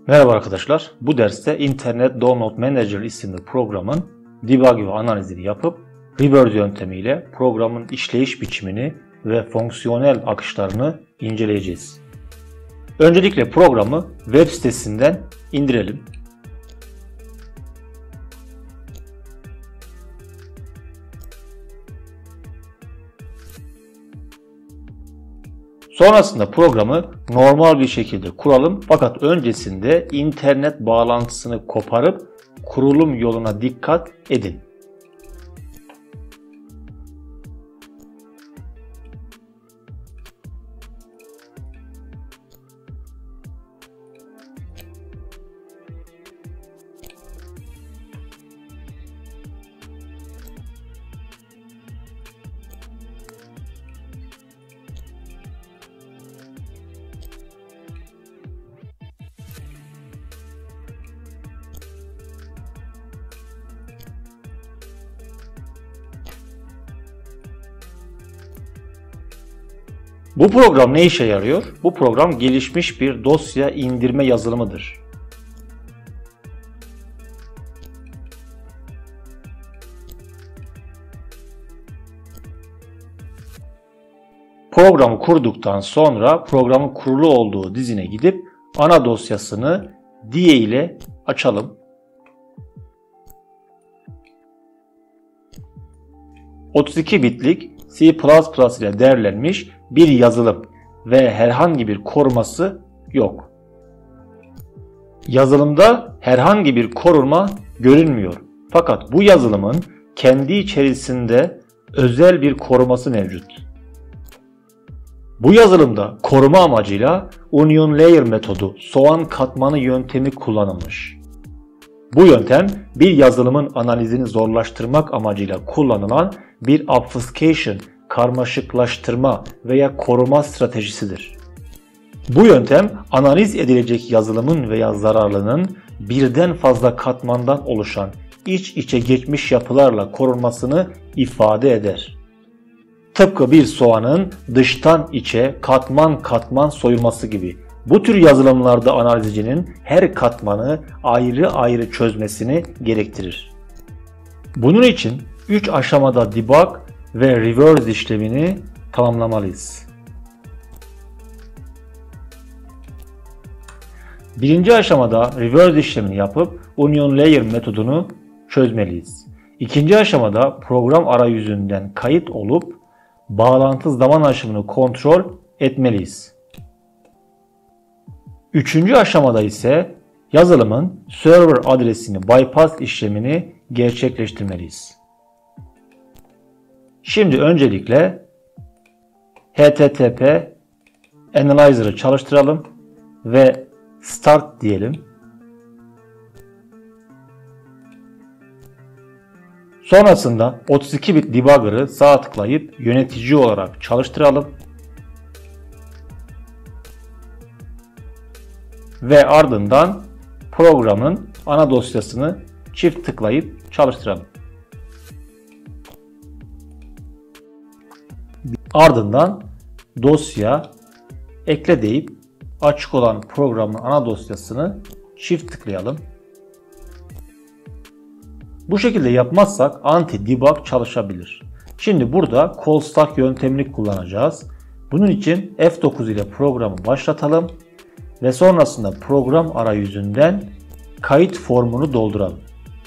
Merhaba arkadaşlar. Bu derste Internet Download Manager isimli programın debug ve analizini yapıp reverse yöntemiyle programın işleyiş biçimini ve fonksiyonel akışlarını inceleyeceğiz. Öncelikle programı web sitesinden indirelim. Sonrasında programı normal bir şekilde kuralım, fakat öncesinde internet bağlantısını koparıp kurulum yoluna dikkat edin. Bu program ne işe yarıyor? Bu program gelişmiş bir dosya indirme yazılımıdır. Programı kurduktan sonra programın kurulu olduğu dizine gidip ana dosyasını DIE ile açalım. 32 bitlik C++ ile derlenmiş bir yazılım ve herhangi bir koruması yok. Yazılımda herhangi bir koruma görünmüyor. Fakat bu yazılımın kendi içerisinde özel bir koruması mevcut. Bu yazılımda koruma amacıyla Onion Layer metodu, soğan katmanı yöntemi kullanılmış. Bu yöntem bir yazılımın analizini zorlaştırmak amacıyla kullanılan bir obfuscation, karmaşıklaştırma veya koruma stratejisidir. Bu yöntem analiz edilecek yazılımın veya zararlının birden fazla katmandan oluşan iç içe geçmiş yapılarla korunmasını ifade eder. Tıpkı bir soğanın dıştan içe katman katman soyulması gibi. Bu tür yazılımlarda analizcinin her katmanı ayrı ayrı çözmesini gerektirir. Bunun için 3 aşamada debug ve reverse işlemini tamamlamalıyız. Birinci aşamada reverse işlemini yapıp Onion Layer metodunu çözmeliyiz. İkinci aşamada program arayüzünden kayıt olup bağlantı zaman aşımını kontrol etmeliyiz. Üçüncü aşamada ise yazılımın server adresini bypass işlemini gerçekleştirmeliyiz. Şimdi öncelikle HTTP Analyzer'ı çalıştıralım ve Start diyelim. Sonrasında 32 bit debugger'ı sağ tıklayıp yönetici olarak çalıştıralım. Ve ardından programın ana dosyasını çift tıklayıp çalıştıralım. Ardından dosya ekle deyip açık olan programın ana dosyasını çift tıklayalım. Bu şekilde yapmazsak anti-debug çalışabilir. Şimdi burada call stack yöntemini kullanacağız. Bunun için F9 ile programı başlatalım ve sonrasında program arayüzünden kayıt formunu dolduralım.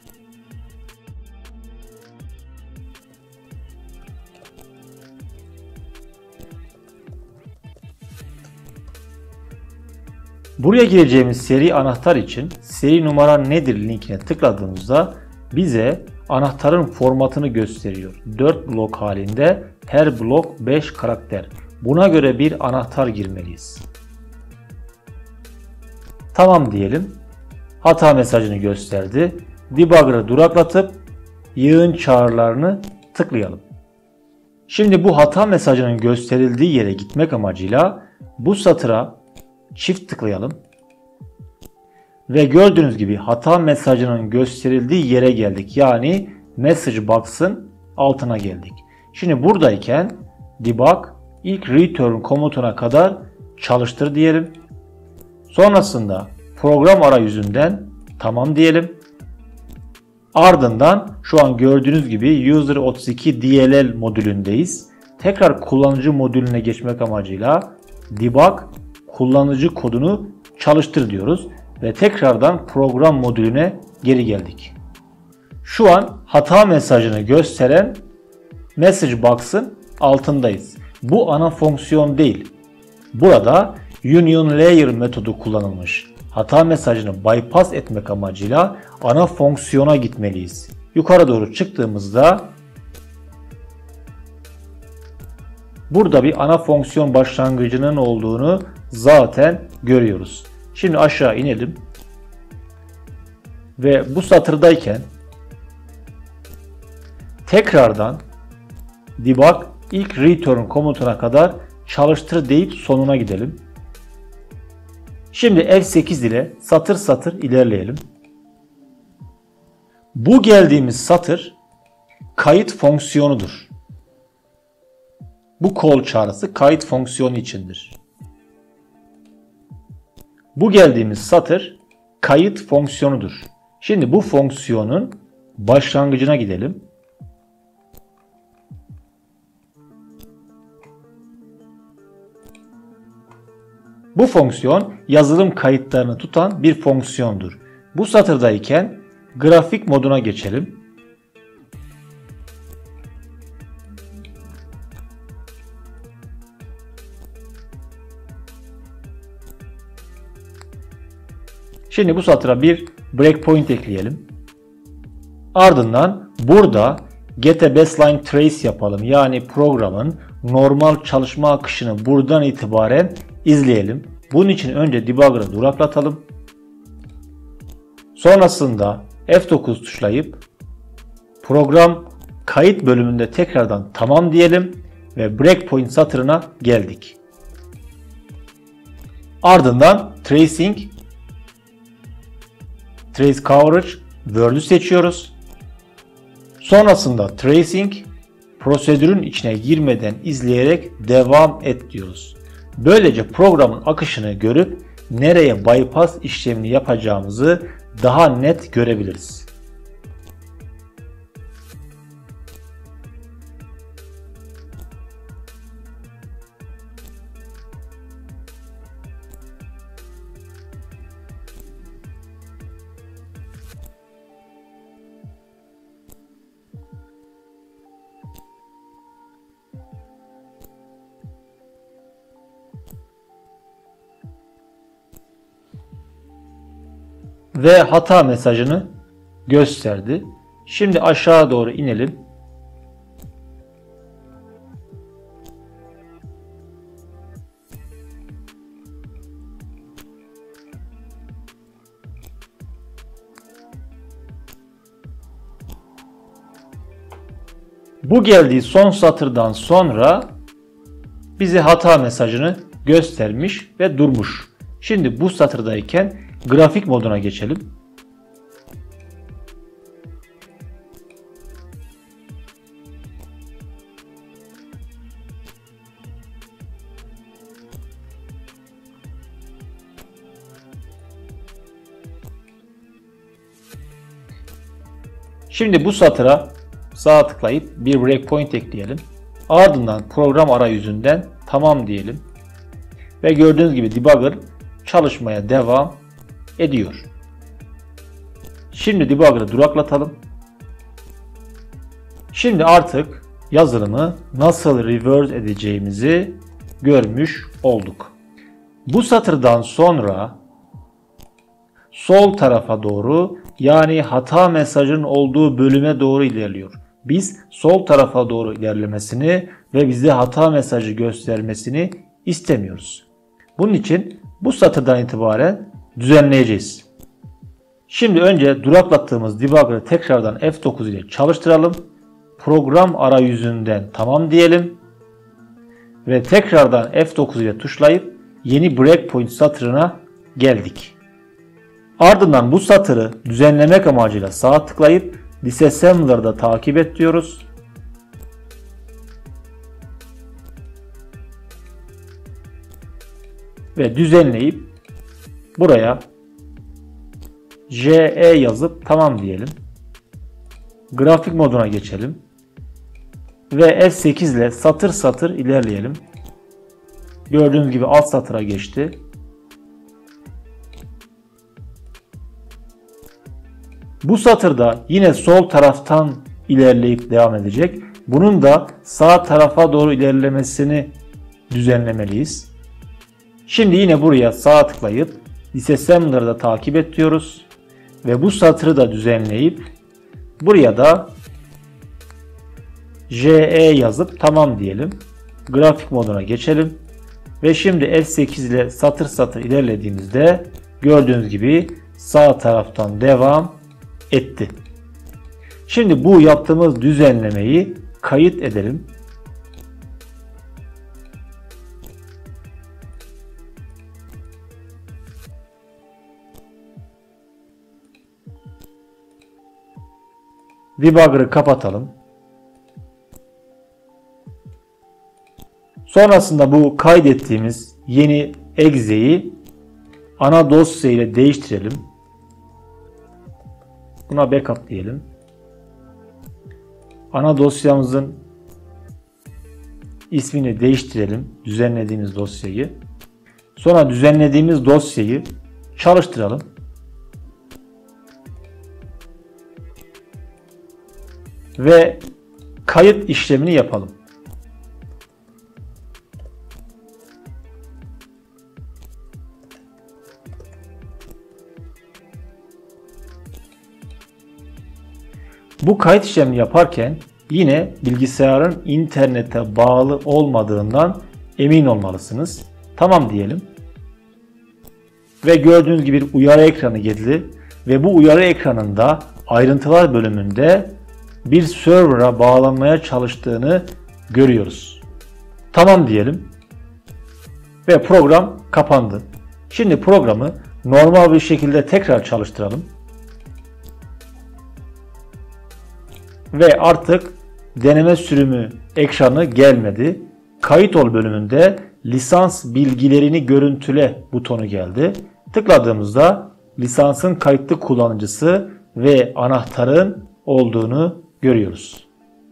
Buraya gireceğimiz seri anahtar için seri numara nedir linkine tıkladığımızda bize anahtarın formatını gösteriyor. 4 blok halinde, her blok 5 karakter. Buna göre bir anahtar girmeliyiz. Tamam diyelim. Hata mesajını gösterdi. Debugger'ı duraklatıp yığın çağrılarını tıklayalım. Şimdi bu hata mesajının gösterildiği yere gitmek amacıyla bu satıra çift tıklayalım. Ve gördüğünüz gibi hata mesajının gösterildiği yere geldik. Yani message box'ın altına geldik. Şimdi buradayken debug ilk return komutuna kadar çalıştır diyelim. Sonrasında program arayüzünden tamam diyelim. Ardından şu an gördüğünüz gibi User32 DLL modülündeyiz. Tekrar kullanıcı modülüne geçmek amacıyla debug kullanıcı kodunu çalıştır diyoruz ve tekrardan program modülüne geri geldik. Şu an hata mesajını gösteren message box'ın altındayız. Bu ana fonksiyon değil. Burada union layer metodu kullanılmış. Hata mesajını bypass etmek amacıyla ana fonksiyona gitmeliyiz. Yukarı doğru çıktığımızda burada bir ana fonksiyon başlangıcının olduğunu zaten görüyoruz. Şimdi aşağı inelim ve bu satırdayken tekrardan debug ilk return komutuna kadar çalıştır deyip sonuna gidelim. Şimdi F8 ile satır satır ilerleyelim. Bu geldiğimiz satır kayıt fonksiyonudur. Bu call çağrısı kayıt fonksiyonu içindir. Bu geldiğimiz satır kayıt fonksiyonudur. Şimdi bu fonksiyonun başlangıcına gidelim. Bu fonksiyon yazılım kayıtlarını tutan bir fonksiyondur. Bu satırdayken grafik moduna geçelim. Şimdi bu satıra bir breakpoint ekleyelim. Ardından burada get a baseline trace yapalım. Yani programın normal çalışma akışını buradan itibaren izleyelim. Bunun için önce debugger'ı duraklatalım. Sonrasında F9 tuşlayıp program kayıt bölümünde tekrardan tamam diyelim ve breakpoint satırına geldik. Ardından trace coverage word'ü seçiyoruz. Sonrasında tracing prosedürün içine girmeden izleyerek devam et diyoruz. Böylece programın akışını görüp nereye bypass işlemini yapacağımızı daha net görebiliriz. Ve hata mesajını gösterdi. Şimdi aşağı doğru inelim. Bu geldiği son satırdan sonra bize hata mesajını göstermiş ve durmuş. Şimdi bu satırdayken grafik moduna geçelim. Şimdi bu satıra sağ tıklayıp bir breakpoint ekleyelim. Ardından program arayüzünden tamam diyelim. Ve gördüğünüz gibi debugger çalışmaya devam ediyor. Şimdi debugger'ı duraklatalım. Şimdi artık yazılımı nasıl reverse edeceğimizi görmüş olduk. Bu satırdan sonra sol tarafa doğru, yani hata mesajının olduğu bölüme doğru ilerliyor. Biz sol tarafa doğru ilerlemesini ve bize hata mesajı göstermesini istemiyoruz. Bunun için bu satırdan itibaren düzenleyeceğiz. Şimdi önce duraklattığımız debugger'ı tekrardan F9 ile çalıştıralım. Program arayüzünden tamam diyelim. Ve tekrardan F9 ile tuşlayıp yeni breakpoint satırına geldik. Ardından bu satırı düzenlemek amacıyla sağ tıklayıp Disassembler'da takip et diyoruz. Ve düzenleyip buraya JE yazıp tamam diyelim. Grafik moduna geçelim. Ve F8 ile satır satır ilerleyelim. Gördüğünüz gibi alt satıra geçti. Bu satırda yine sol taraftan ilerleyip devam edecek. Bunun da sağ tarafa doğru ilerlemesini düzenlemeliyiz. Şimdi yine buraya sağ tıklayıp Disassembler'ı da takip et diyoruz. Ve bu satırı da düzenleyip buraya da JE yazıp tamam diyelim. Grafik moduna geçelim. Ve şimdi F8 ile satır satır ilerlediğimizde gördüğünüz gibi sağ taraftan devam etti. Şimdi bu yaptığımız düzenlemeyi kayıt edelim. Debugger'ı kapatalım. Sonrasında bu kaydettiğimiz yeni exe'yi ana dosya ile değiştirelim. Buna backup diyelim. Ana dosyamızın ismini değiştirelim. Düzenlediğimiz dosyayı. Sonra düzenlediğimiz dosyayı çalıştıralım. Ve kayıt işlemini yapalım. Bu kayıt işlemini yaparken yine bilgisayarın internete bağlı olmadığından emin olmalısınız. Tamam diyelim. Ve gördüğünüz gibi bir uyarı ekranı geldi. Ve bu uyarı ekranında ayrıntılar bölümünde bir server'a bağlanmaya çalıştığını görüyoruz. Tamam diyelim. Ve program kapandı. Şimdi programı normal bir şekilde tekrar çalıştıralım. Ve artık deneme sürümü ekranı gelmedi. Kayıt ol bölümünde lisans bilgilerini görüntüle butonu geldi. Tıkladığımızda lisansın kayıtlı kullanıcısı ve anahtarın olduğunu görüyoruz.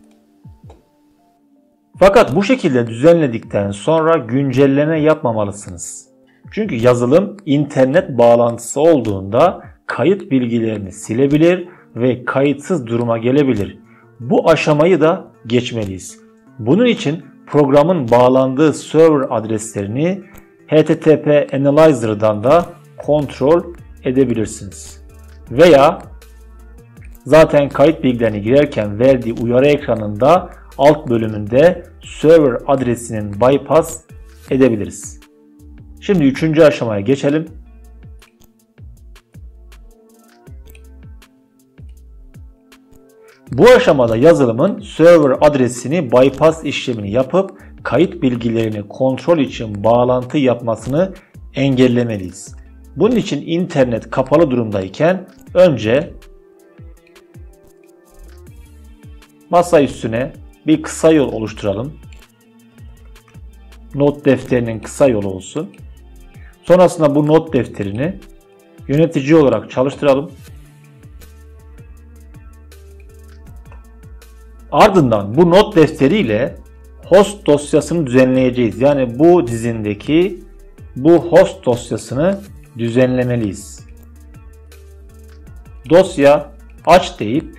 Fakat bu şekilde düzenledikten sonra güncelleme yapmamalısınız. Çünkü yazılım internet bağlantısı olduğunda kayıt bilgilerini silebilir ve kayıtsız duruma gelebilir. Bu aşamayı da geçmeliyiz. Bunun için programın bağlandığı server adreslerini HTTP Analyzer'dan da kontrol edebilirsiniz. Veya zaten kayıt bilgilerini girerken verdiği uyarı ekranında alt bölümünde server adresinin bypass edebiliriz. Şimdi 3. aşamaya geçelim. Bu aşamada yazılımın server adresini bypass işlemini yapıp kayıt bilgilerini kontrol için bağlantı yapmasını engellemeliyiz. Bunun için internet kapalı durumdayken önce masa üstüne bir kısa yol oluşturalım. Not defterinin kısa yolu olsun. Sonrasında bu not defterini yönetici olarak çalıştıralım. Ardından bu not defteriyle host dosyasını düzenleyeceğiz. Yani bu dizindeki bu host dosyasını düzenlemeliyiz. Dosya aç deyip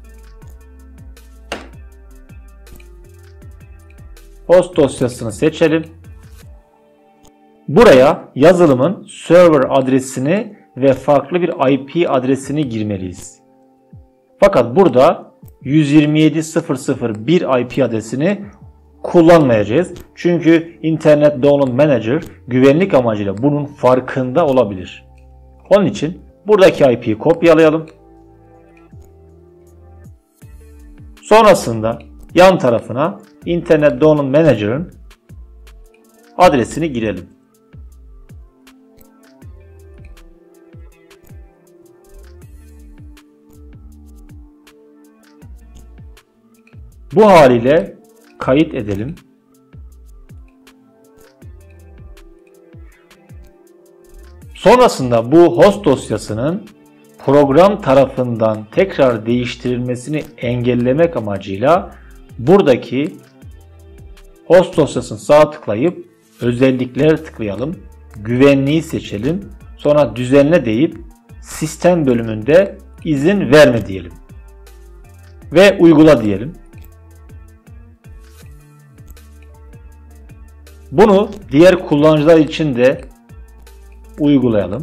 host dosyasını seçelim. Buraya yazılımın server adresini ve farklı bir IP adresini girmeliyiz. Fakat burada 127.0.0.1 IP adresini kullanmayacağız. Çünkü Internet Download Manager güvenlik amacıyla bunun farkında olabilir. Onun için buradaki IP'yi kopyalayalım. Sonrasında yan tarafına Internet Download Manager'ın adresini girelim. Bu haliyle kayıt edelim. Sonrasında bu host dosyasının program tarafından tekrar değiştirilmesini engellemek amacıyla buradaki host dosyasını sağ tıklayıp özelliklere tıklayalım. Güvenliği seçelim. Sonra düzenle deyip sistem bölümünde izin verme diyelim. Ve uygula diyelim. Bunu diğer kullanıcılar için de uygulayalım.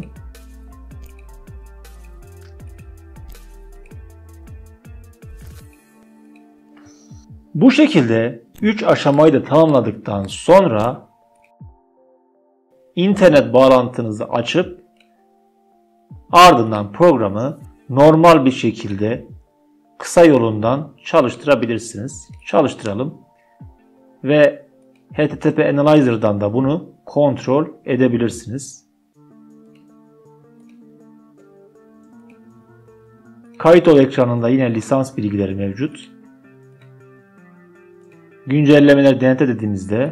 Bu şekilde 3 aşamayı da tamamladıktan sonra internet bağlantınızı açıp ardından programı normal bir şekilde kısa yolundan çalıştırabilirsiniz. Çalıştıralım ve HTTP Analyzer'dan da bunu kontrol edebilirsiniz. Kayıt ol ekranında yine lisans bilgileri mevcut. Güncellemeleri denetle dediğimizde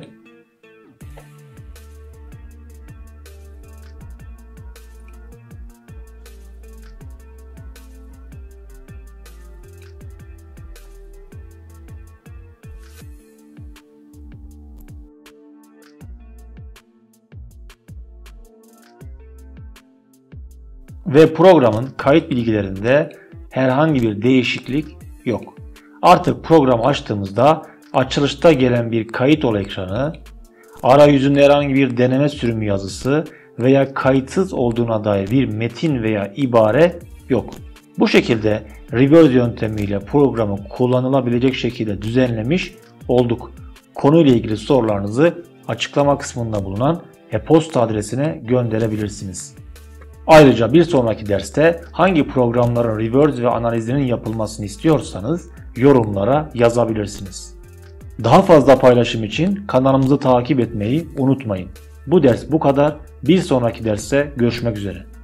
ve programın kayıt bilgilerinde herhangi bir değişiklik yok. Artık programı açtığımızda açılışta gelen bir kayıt ol ekranı, arayüzünde herhangi bir deneme sürümü yazısı veya kayıtsız olduğuna dair bir metin veya ibare yok. Bu şekilde reverse yöntemiyle programı kullanılabilecek şekilde düzenlemiş olduk. Konuyla ilgili sorularınızı açıklama kısmında bulunan e-posta adresine gönderebilirsiniz. Ayrıca bir sonraki derste hangi programların reverse ve analizinin yapılmasını istiyorsanız yorumlara yazabilirsiniz. Daha fazla paylaşım için kanalımızı takip etmeyi unutmayın. Bu ders bu kadar. Bir sonraki derste görüşmek üzere.